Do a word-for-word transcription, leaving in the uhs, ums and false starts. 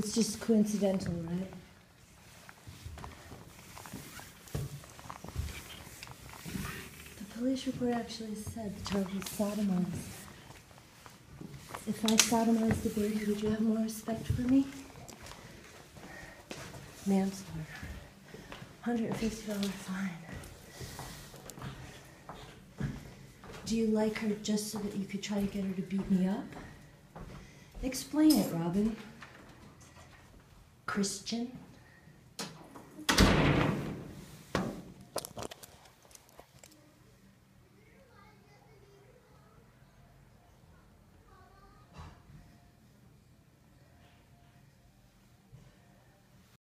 It's just coincidental, right? The police report actually said the child was sodomized. If I sodomized the baby, would you have more respect for me? Manslaughter. one hundred fifty dollars fine. Do you like her just so that you could try to get her to beat me up? Explain it, Robin. Christian?